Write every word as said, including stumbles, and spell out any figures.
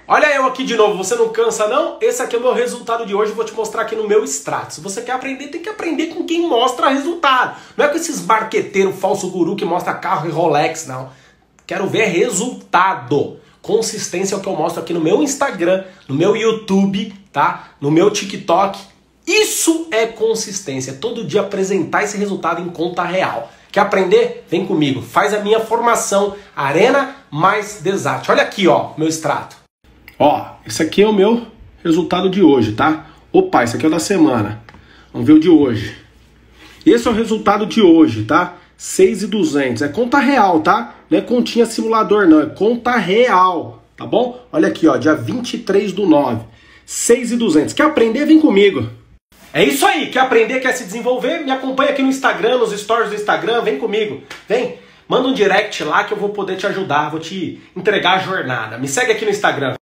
Olha eu aqui de novo, você não cansa não? Esse aqui é o meu resultado de hoje, eu vou te mostrar aqui no meu extrato. Se você quer aprender, tem que aprender com quem mostra resultado. Não é com esses marqueteiros falso guru que mostra carro e Rolex, não. Quero ver resultado. Consistência é o que eu mostro aqui no meu Instagram, no meu YouTube, tá? No meu TikTok. Isso é consistência, todo dia apresentar esse resultado em conta real. Quer aprender? Vem comigo, faz a minha formação Arena mais Desarte. Olha aqui, ó, meu extrato. Ó, esse aqui é o meu resultado de hoje, tá? Opa, esse aqui é o da semana. Vamos ver o de hoje. Esse é o resultado de hoje, tá? seis mil e duzentos. É conta real, tá? Não é continha simulador, não. É conta real, tá bom? Olha aqui, ó, dia vinte e três do nove. seis mil e duzentos. Quer aprender? Vem comigo. É isso aí. Quer aprender, quer se desenvolver? Me acompanha aqui no Instagram, nos stories do Instagram. Vem comigo. Vem. Manda um direct lá que eu vou poder te ajudar. Vou te entregar a jornada. Me segue aqui no Instagram.